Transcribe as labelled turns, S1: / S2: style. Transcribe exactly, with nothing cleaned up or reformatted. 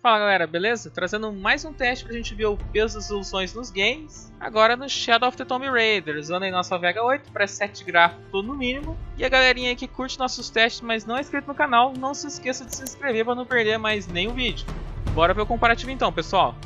S1: Fala galera, beleza? Trazendo mais um teste pra gente ver o peso das resoluções nos games. Agora no Shadow of the Tomb Raider, usando aí nossa Vega oito, preset gráfico no mínimo. E a galerinha aí que curte nossos testes, mas não é inscrito no canal, não se esqueça de se inscrever para não perder mais nenhum vídeo. Bora ver o comparativo então, pessoal.